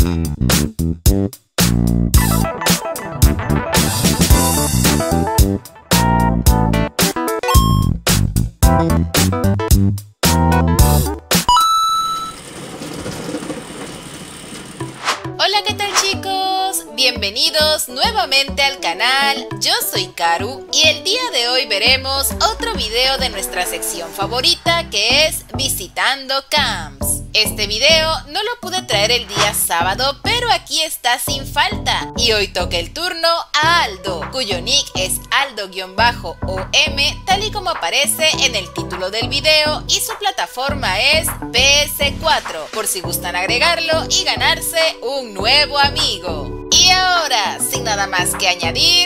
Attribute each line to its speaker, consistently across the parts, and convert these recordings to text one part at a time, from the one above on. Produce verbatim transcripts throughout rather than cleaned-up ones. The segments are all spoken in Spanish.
Speaker 1: Hola, ¿qué tal chicos? Bienvenidos nuevamente al canal. Yo soy Karu y el día de hoy veremos otro video de nuestra sección favorita, que es Visitando Camps. Este video no lo pude traer el día sábado, pero aquí está sin falta. Y hoy toca el turno a Aldo, cuyo nick es Aldo-O M, tal y como aparece en el título del video, y su plataforma es P S cuatro, por si gustan agregarlo y ganarse un nuevo amigo. Y ahora, sin nada más que añadir,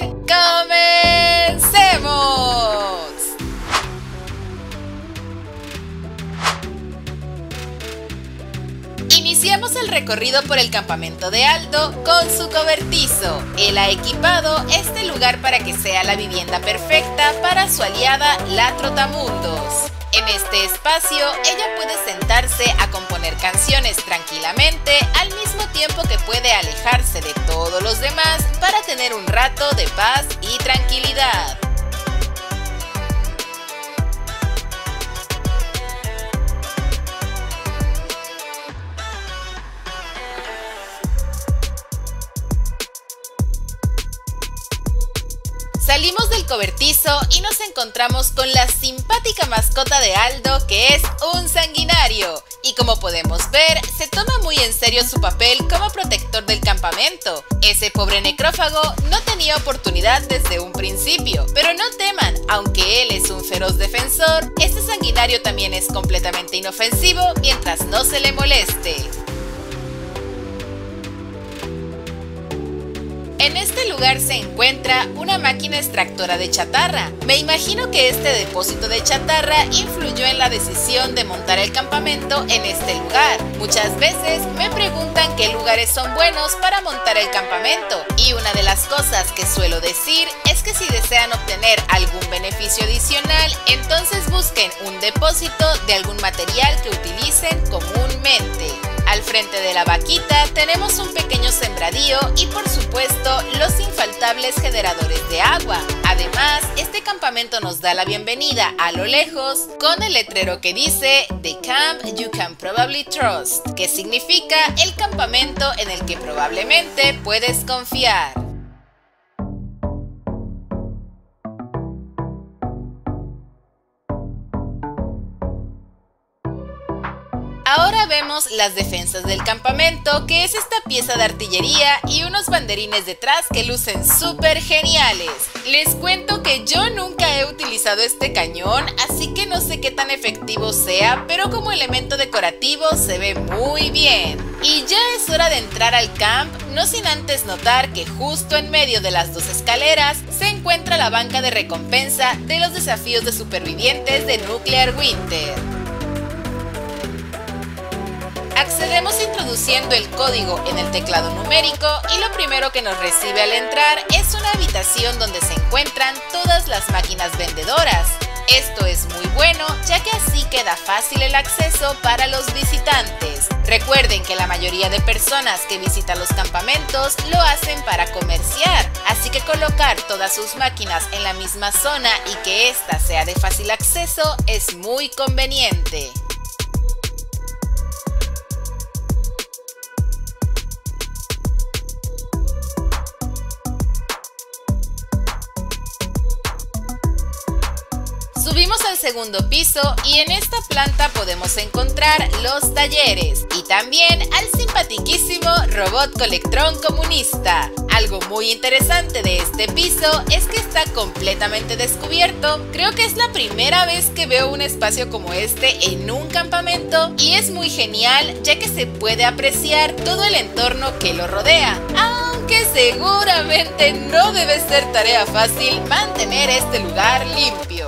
Speaker 1: ¡comencemos! Iniciamos el recorrido por el campamento de Aldo con su cobertizo. Él ha equipado este lugar para que sea la vivienda perfecta para su aliada la Trotamundos. En este espacio, ella puede sentarse a componer canciones tranquilamente, al mismo tiempo que puede alejarse de todos los demás para tener un rato de paz y tranquilidad. Salimos del cobertizo y nos encontramos con la simpática mascota de Aldo, que es un sanguinario. Y como podemos ver, se toma muy en serio su papel como protector del campamento. Ese pobre necrófago no tenía oportunidad desde un principio. Pero no teman, aunque él es un feroz defensor, este sanguinario también es completamente inofensivo mientras no se le moleste. En este lugar se encuentra una máquina extractora de chatarra. Me imagino que este depósito de chatarra influyó en la decisión de montar el campamento en este lugar. Muchas veces me preguntan qué lugares son buenos para montar el campamento, y una de las cosas que suelo decir es que si desean obtener algún beneficio adicional, entonces busquen un depósito de algún material que utilicen comúnmente. Al frente de la vaquita tenemos un pequeño sembradío y por supuesto los infaltables generadores de agua. Además, este campamento nos da la bienvenida a lo lejos con el letrero que dice "The camp you can probably trust", que significa el campamento en el que probablemente puedes confiar. Ahora vemos las defensas del campamento, que es esta pieza de artillería y unos banderines detrás que lucen súper geniales. Les cuento que yo nunca he utilizado este cañón, así que no sé qué tan efectivo sea, pero como elemento decorativo se ve muy bien. Y ya es hora de entrar al camp, no sin antes notar que justo en medio de las dos escaleras se encuentra la banca de recompensa de los desafíos de supervivientes de Nuclear Winter. Accedemos introduciendo el código en el teclado numérico y lo primero que nos recibe al entrar es una habitación donde se encuentran todas las máquinas vendedoras. Esto es muy bueno, ya que así queda fácil el acceso para los visitantes. Recuerden que la mayoría de personas que visitan los campamentos lo hacen para comerciar, así que colocar todas sus máquinas en la misma zona y que ésta sea de fácil acceso es muy conveniente. Subimos al segundo piso y en esta planta podemos encontrar los talleres y también al simpatiquísimo robot Colectrón comunista. Algo muy interesante de este piso es que está completamente descubierto. Creo que es la primera vez que veo un espacio como este en un campamento y es muy genial, ya que se puede apreciar todo el entorno que lo rodea. Aunque seguramente no debe ser tarea fácil mantener este lugar limpio.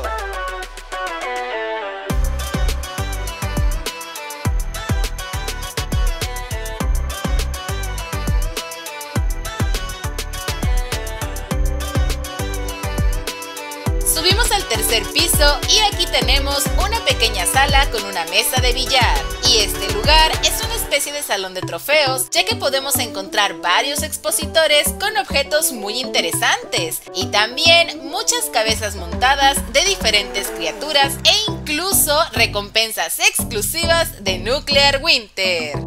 Speaker 1: Subimos al tercer piso y aquí tenemos una pequeña sala con una mesa de billar. Y este lugar es una especie especie de salón de trofeos, ya que podemos encontrar varios expositores con objetos muy interesantes y también muchas cabezas montadas de diferentes criaturas e incluso recompensas exclusivas de Nuclear Winter.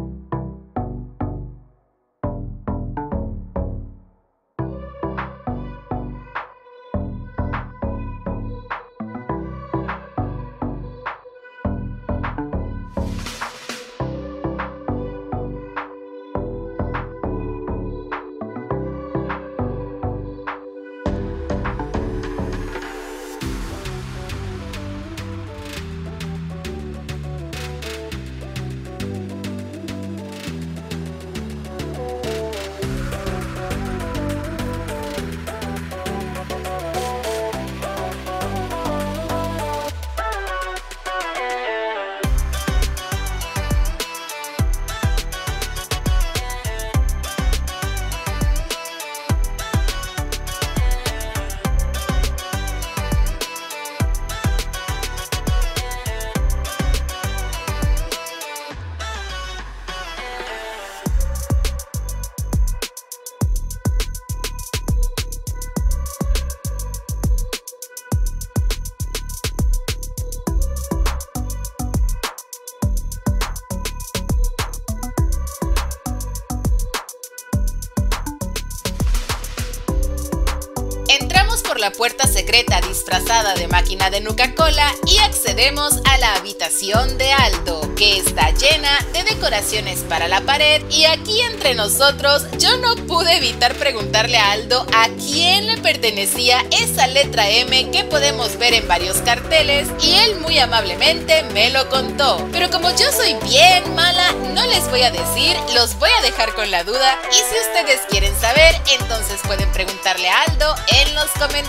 Speaker 1: Por la puerta secreta disfrazada de máquina de Nuka-Cola y accedemos a la habitación de Aldo, que está llena de decoraciones para la pared. Y aquí entre nosotros yo no pude evitar preguntarle a Aldo a quién le pertenecía esa letra M que podemos ver en varios carteles, y él muy amablemente me lo contó. Pero como yo soy bien mala, no les voy a decir, los voy a dejar con la duda, y si ustedes quieren saber, entonces pueden preguntarle a Aldo en los comentarios.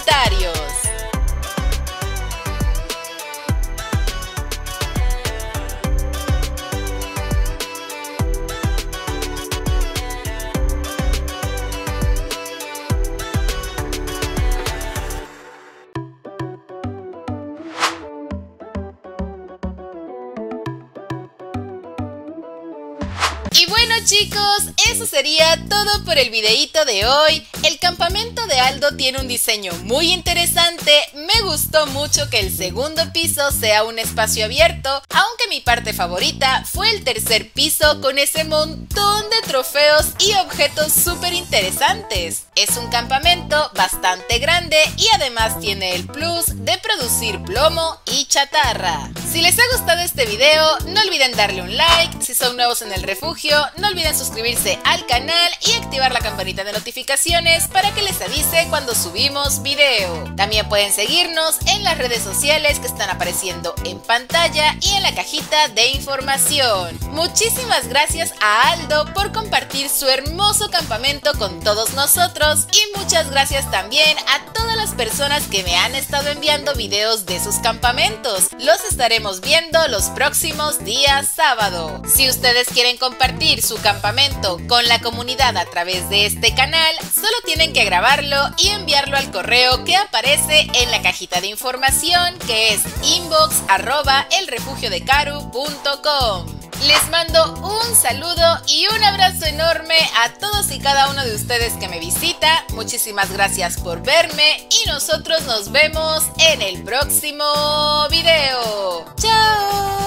Speaker 1: Y bueno chicos, eso sería todo por el videíto de hoy. El campamento de Aldo tiene un diseño muy interesante. Me gustó mucho que el segundo piso sea un espacio abierto, aunque mi parte favorita fue el tercer piso con ese montón de trofeos y objetos súper interesantes. Es un campamento bastante grande y además tiene el plus de producir plomo y chatarra. Si les ha gustado este video, no olviden darle un like. Si son nuevos en el refugio, no olviden suscribirse al canal y activar la campanita de notificaciones para que les avise cuando subimos video. También pueden seguirnos en las redes sociales que están apareciendo en pantalla y en la cajita de información. Muchísimas gracias a Aldo por compartir su hermoso campamento con todos nosotros, y muchas gracias también a todas las personas que me han estado enviando videos de sus campamentos. Los estaremos viendo los próximos días sábado. Si ustedes quieren compartir su campamento con la comunidad a través de este canal, solo tienen que grabarlo y enviarlo al correo que aparece en la cajita de información, que es inbox arroba elrefugiodecaru punto com. Les mando un saludo y un abrazo enorme a todos y cada uno de ustedes que me visita. Muchísimas gracias por verme y nosotros nos vemos en el próximo video. ¡Chao!